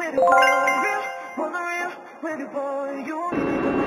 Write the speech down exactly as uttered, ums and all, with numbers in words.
with the boy, real, for the real, with the boy, you need to